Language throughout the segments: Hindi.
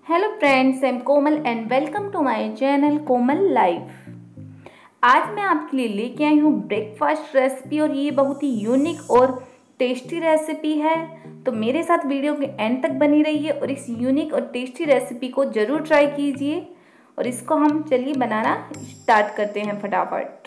Hello friends, I am Komal and welcome to my channel Komal life. आज मैं आपके लिए लेके आई हूँ ब्रेकफास्ट रेसिपी और ये बहुत ही यूनिक और टेस्टी रेसिपी है। तो मेरे साथ वीडियो के एंड तक बनी रहिए और इस यूनिक और टेस्टी रेसिपी को ज़रूर ट्राई कीजिए। और इसको हम चलिए बनाना स्टार्ट करते हैं फटाफट।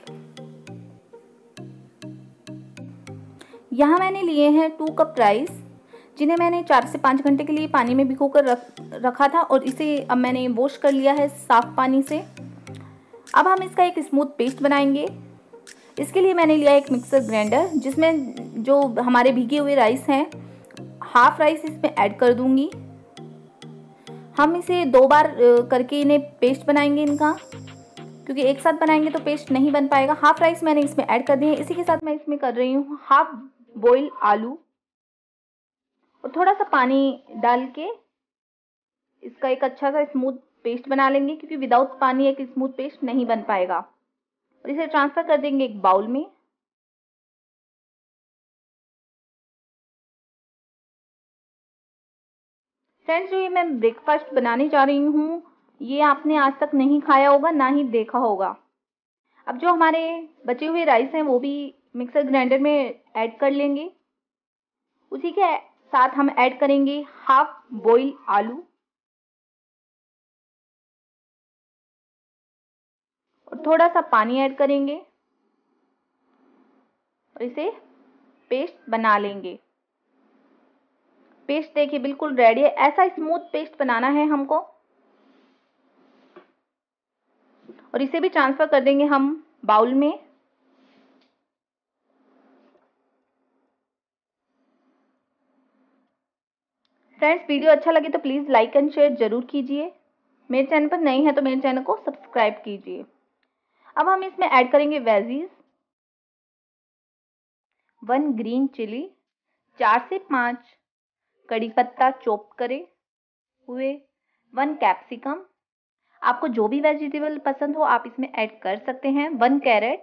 यहाँ मैंने लिए हैं 2 कप राइस, जिन्हें मैंने 4 से 5 घंटे के लिए पानी में भिगोकर रखा था और इसे अब मैंने वॉश कर लिया है साफ पानी से। अब हम इसका एक स्मूथ पेस्ट बनाएंगे। इसके लिए मैंने लिया एक मिक्सर ग्राइंडर, जिसमें जो हमारे भीगे हुए राइस हैं, हाफ राइस इसमें ऐड कर दूंगी। हम इसे 2 बार करके इन्हें पेस्ट बनाएंगे इनका, क्योंकि एक साथ बनाएंगे तो पेस्ट नहीं बन पाएगा। हाफ राइस मैंने इसमें ऐड कर दिए हैं। इसी के साथ मैं इसमें कर रही हूँ हाफ बॉयल आलू और थोड़ा सा पानी डाल के इसका एक अच्छा सा स्मूथ पेस्ट बना लेंगे, क्योंकि विदाउट पानी एक स्मूथ पेस्ट नहीं बन पाएगा। और इसे ट्रांसफर कर देंगे एक बाउल में। फ्रेंड्स, जो ये मैं ब्रेकफास्ट बनाने जा रही हूँ, ये आपने आज तक नहीं खाया होगा, ना ही देखा होगा। अब जो हमारे बचे हुए राइस हैं वो भी मिक्सर ग्राइंडर में ऐड कर लेंगे। उसी के साथ हम ऐड करेंगे हाफ बॉयल आलू और थोड़ा सा पानी ऐड करेंगे और इसे पेस्ट बना लेंगे। पेस्ट देखिए बिल्कुल रेडी है। ऐसा स्मूथ पेस्ट बनाना है हमको। और इसे भी ट्रांसफर कर देंगे हम बाउल में। फ्रेंड्स, वीडियो अच्छा लगे तो प्लीज लाइक एंड शेयर जरूर कीजिए। मेरे चैनल पर नए हैं तो मेरे चैनल को सब्सक्राइब कीजिए। अब हम इसमें ऐड करेंगे वेजीज। 1 ग्रीन चिली, 4 से 5 कड़ी पत्ता चॉप करे हुए, 1 कैप्सिकम। आपको जो भी वेजिटेबल पसंद हो आप इसमें ऐड कर सकते हैं। 1 कैरेट।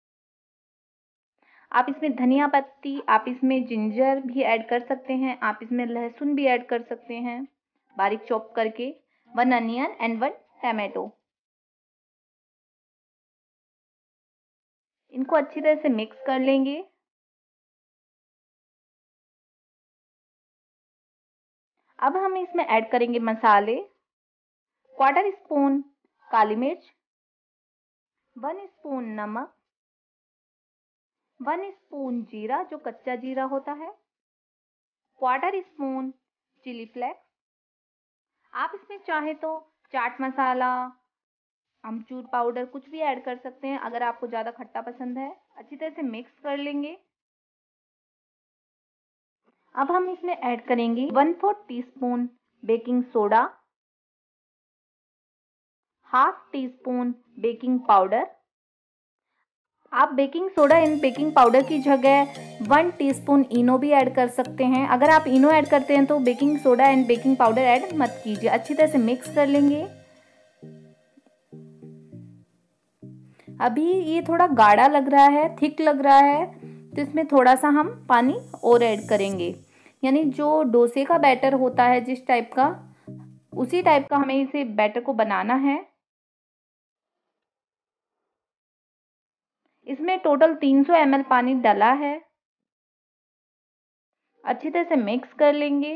आप इसमें धनिया पत्ती, आप इसमें जिंजर भी ऐड कर सकते हैं, आप इसमें लहसुन भी ऐड कर सकते हैं बारीक चॉप करके। 1 अनियन एंड 1 टमाटो। इनको अच्छी तरह से मिक्स कर लेंगे। अब हम इसमें ऐड करेंगे मसाले। 1/4 स्पून काली मिर्च, 1 स्पून नमक, 1 स्पून जीरा जो कच्चा जीरा होता है, 1/4 स्पून चिली फ्लेक्स। आप इसमें चाहे तो चाट मसाला, अमचूर पाउडर कुछ भी ऐड कर सकते हैं अगर आपको ज़्यादा खट्टा पसंद है। अच्छी तरह से मिक्स कर लेंगे। अब हम इसमें ऐड करेंगे 1/4 teaspoon baking soda, half teaspoon baking powder. आप baking soda and baking powder की जगह 1 टीस्पून इनो भी ऐड कर सकते हैं। अगर आप इनो ऐड करते हैं तो baking soda and baking powder add मत कीजिए। अच्छी तरह से मिक्स कर लेंगे। अभी ये थोड़ा गाढ़ा लग रहा है, थिक लग रहा है, तो इसमें थोड़ा सा हम पानी और ऐड करेंगे। यानी जो डोसे का बैटर होता है जिस टाइप का, उसी टाइप का हमें इसे बैटर को बनाना है। इसमें टोटल 300 ml पानी डाला है। अच्छी तरह से मिक्स कर लेंगे।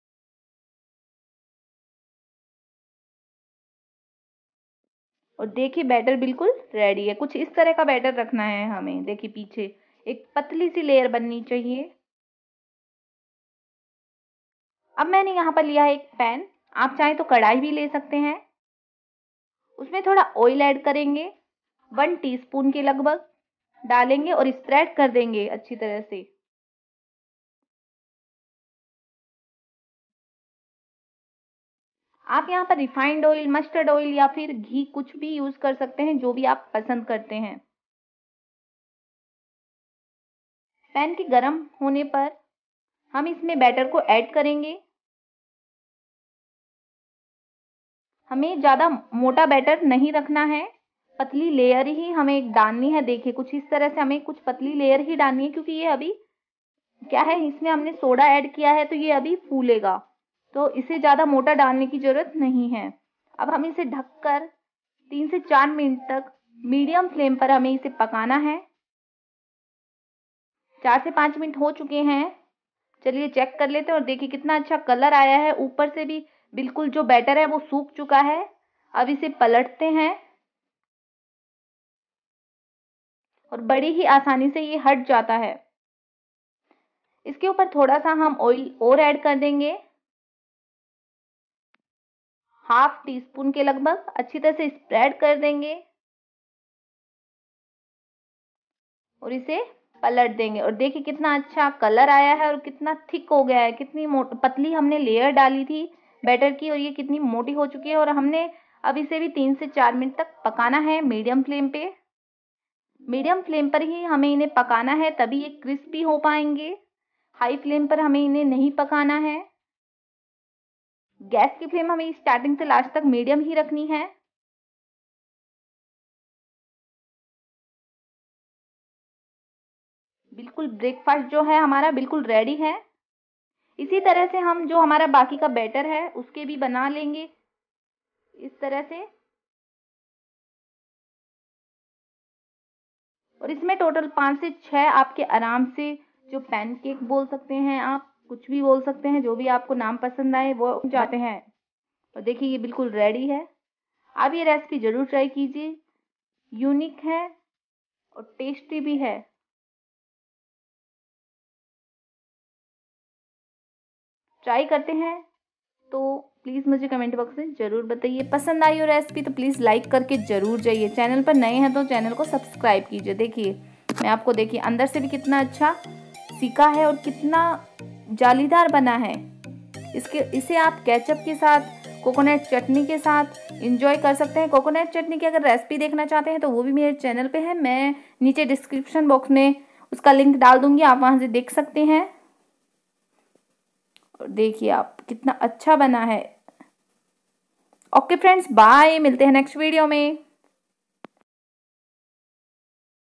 और देखिए बैटर बिल्कुल रेडी है। कुछ इस तरह का बैटर रखना है हमें। देखिए पीछे एक पतली सी लेयर बननी चाहिए। अब मैंने यहाँ पर लिया है एक पैन। आप चाहे तो कढ़ाई भी ले सकते हैं। उसमें थोड़ा ऑयल ऐड करेंगे, 1 टीस्पून के लगभग डालेंगे और स्प्रेड कर देंगे अच्छी तरह से। आप यहाँ पर रिफाइंड ऑयल, मस्टर्ड ऑयल या फिर घी कुछ भी यूज कर सकते हैं, जो भी आप पसंद करते हैं। पैन के गर्म होने पर हम इसमें बैटर को ऐड करेंगे। हमें ज़्यादा मोटा बैटर नहीं रखना है, पतली लेयर ही हमें डालनी है। देखिए कुछ इस तरह से हमें कुछ पतली लेयर ही डालनी है, क्योंकि ये अभी क्या है, इसमें हमने सोडा ऐड किया है तो ये अभी फूलेगा। तो इसे ज़्यादा मोटा डालने की ज़रूरत नहीं है। अब हम इसे ढककर 3 से 4 मिनट तक मीडियम फ्लेम पर हमें इसे पकाना है। 4 से 5 मिनट हो चुके हैं। चलिए चेक कर लेते हैं और देखिए कितना अच्छा कलर आया है। ऊपर से भी बिल्कुल जो बैटर है वो सूख चुका है। अब इसे पलटते हैं और बड़ी ही आसानी से ये हट जाता है। इसके ऊपर थोड़ा सा हम ऑयल और ऐड कर देंगे, हाफ टी स्पून के लगभग। अच्छी तरह से स्प्रेड कर देंगे और इसे पलट देंगे। और देखिए कितना अच्छा कलर आया है और कितना थिक हो गया है। कितनी पतली हमने लेयर डाली थी बैटर की और ये कितनी मोटी हो चुकी है। और हमने अब इसे भी 3 से 4 मिनट तक पकाना है मीडियम फ्लेम पे। मीडियम फ्लेम पर ही हमें इन्हें पकाना है, तभी ये क्रिस्पी हो पाएंगे। हाई फ्लेम पर हमें इन्हें नहीं पकाना है। गैस की फ्लेम हमें स्टार्टिंग से लास्ट तक मीडियम ही रखनी है। बिल्कुल ब्रेकफास्ट जो है हमारा बिल्कुल रेडी है। इसी तरह से हम जो हमारा बाकी का बैटर है उसके भी बना लेंगे इस तरह से। और इसमें टोटल 5 से 6 आपके आराम से जो पैनकेक बोल सकते हैं, आप कुछ भी बोल सकते हैं, जो भी आपको नाम पसंद आए वो जाते हैं। और देखिए ये बिल्कुल रेडी है। आप ये रेसिपी ज़रूर ट्राई कीजिए, यूनिक है और टेस्टी भी है। ट्राई करते हैं तो प्लीज़ मुझे कमेंट बॉक्स में ज़रूर बताइए। पसंद आई हो रेसिपी तो प्लीज़ लाइक करके ज़रूर जाइए। चैनल पर नए हैं तो चैनल को सब्सक्राइब कीजिए। देखिए मैं आपको देखिए अंदर से भी कितना अच्छा सीका है और कितना जालीदार बना है। इसे आप केचप के साथ, कोकोनट चटनी के साथ इंजॉय कर सकते हैं। कोकोनट चटनी की अगर रेसिपी देखना चाहते हैं तो वो भी मेरे चैनल पे है। मैं नीचे डिस्क्रिप्शन बॉक्स में उसका लिंक डाल दूंगी, आप वहाँ से देख सकते हैं। और देखिए आप कितना अच्छा बना है। ओके फ्रेंड्स, बाय, मिलते हैं नेक्स्ट वीडियो में।